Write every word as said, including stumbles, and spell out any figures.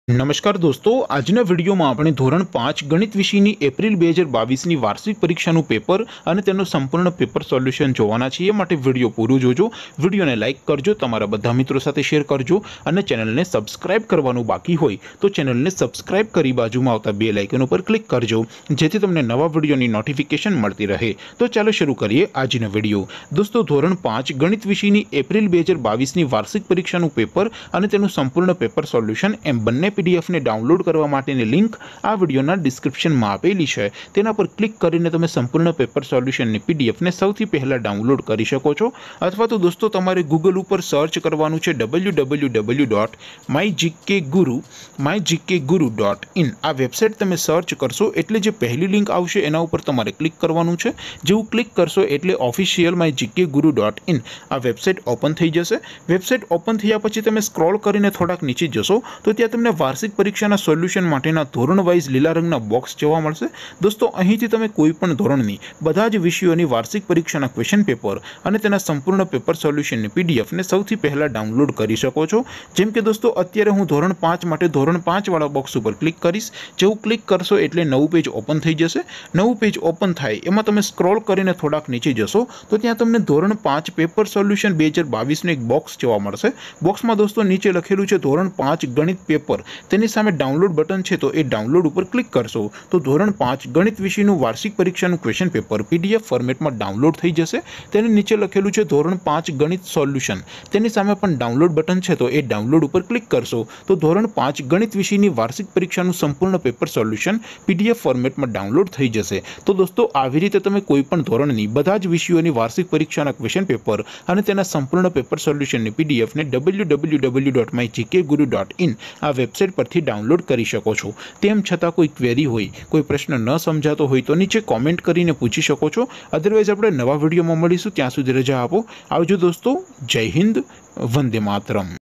नमस्कार दोस्तों, આજના વિડીયોમાં આપણે ધોરણ પાંચ ગણિત વિષયની એપ્રિલ બે હજાર બાવીસની વાર્ષિક પરીક્ષાનું પેપર અને તેનું સંપૂર્ણ પેપર સોલ્યુશન જોવાના છીએ। માટે વિડીયો પૂરું જોજો, વિડીયોને લાઇક કરજો, તમારા બધા મિત્રો સાથે શેર કરજો અને ચેનલને સબસ્ક્રાઇબ કરવાનું બાકી હોય તો ચેનલને સબસ્ક્રાઇબ કરી બાજુમાં આવતા બેલ આઇકન ઉપર ક્લિક કરજો, જેથી તમને નવા વિડીયોની નોટિફિકેશન મળતી રહે। તો ચાલો શરૂ કરીએ આજનો વિડીયો। દોસ્તો, ધોરણ પાંચ ગણિત વિષયની એપ્રિલ બે હજાર બાવીસની વાર્ષિક પરીક્ષાનું પેપર અને તેનું સંપૂર્ણ પેપર સોલ્યુશન એમ બંને पीडीएफ ने डाउनलॉड करवा माटेनी लिंक आ विडियोना डिस्क्रिप्शन में आपेली है। तेना पर क्लिक करीने तमे संपूर्ण पेपर सोल्यूशन ने पीडीएफ ने सौथी पहला डाउनलॉड करी शको छो। अथवा तो दोस्तों तमारे गूगल पर सर्च करवानुं छे W W W dot my GK guru my GK guru dot in. आ वेबसाइट तमे सर्च करशो एटले जे पहली लिंक आवशे एना उपर तमारे क्लिक करवानुं छे। जेवुं क्लिक करशो एटले official my GK guru dot in आ वेबसाइट ओपन थई जशे। वेबसाइट ओपन थया पछी तमे स्क्रॉल करीने थोड़ाक नीचे जशो तो त्यां तमने वार्षिक परीक्षाना सोल्यूशन माटेना धोरण वाइज लीला रंगना बॉक्स जोवा मळशे। दोस्तों, અહીંથી તમે કોઈપણ ધોરણની બધા જ વિષયોની વાર્ષિક પરીક્ષાના ક્વેશ્ચન પેપર અને તેના સંપૂર્ણ પેપર સોલ્યુશનની પીડીએફ ને સૌથી પહેલા ડાઉનલોડ કરી શકો છો। જેમ કે દોસ્તો, અત્યારે હું ધોરણ પાંચ માટે ધોરણ પાંચ વાળા બોક્સ ઉપર ક્લિક કરીશ। જેવું ક્લિક કરશો એટલે નવું પેજ ઓપન થઈ જશે। નવું પેજ ઓપન થાય એમાં તમે સ્ક્રોલ કરીને થોડાક નીચે જશો તો ત્યાં તમને ધોરણ પાંચ પેપર સોલ્યુશન બે હજાર બાવીસનું એક બોક્સ જોવા મળશે। બોક્સમાં દોસ્તો નીચે લખેલું છે ધોરણ પાંચ ગણિત પેપર, તેની સામે डाउनलॉड बटन है तो ये डाउनलॉड पर क्लिक करशो तो धोरण पांच गणित विषयનું वार्षिक परीक्षाનું क्वेश्चन पेपर पीडीएफ फॉर्मेट में डाउनलॉड થઈ જશે। તેની નીચે લખેલું છે ધોરણ પાંચ ગણિત સોલ્યુશન, તેની સામે પણ डाउनलॉड बटन है तो ये डाउनलॉड पर क्लिक करशो तो धोरण पांच गणित विषयની वार्षिक परीक्षाનું संपूर्ण पेपर सोल्यूशन पीडीएफ फॉर्मेट में डाउनलॉड થઈ જશે। तो दोस्तों, આવી રીતે તમે કોઈપણ ધોરણની બધા જ વિષયોની વાર્ષિક પરીક્ષાના ક્વેશ્ચન પેપર અને તેના સંપૂર્ણ પેપર સોલ્યુશનની પીડીએફ ને W W W dot my GK guru dot in આ વેબસાઇટ પરથી डाउनलॉड કરી શકો છો। તેમ છતાં કોઈ ક્વેરી હોય, કોઈ પ્રશ્ન ન સમજાતો હોય તો નીચે કોમેન્ટ કરીને પૂછી શકો છો। અધરવાઇઝ આપણે નવા વિડીયોમાં મળીશું, ત્યાં સુધી રજા આપો। આવજો દોસ્તો, જય હિન્દ, વંદે માતરમ।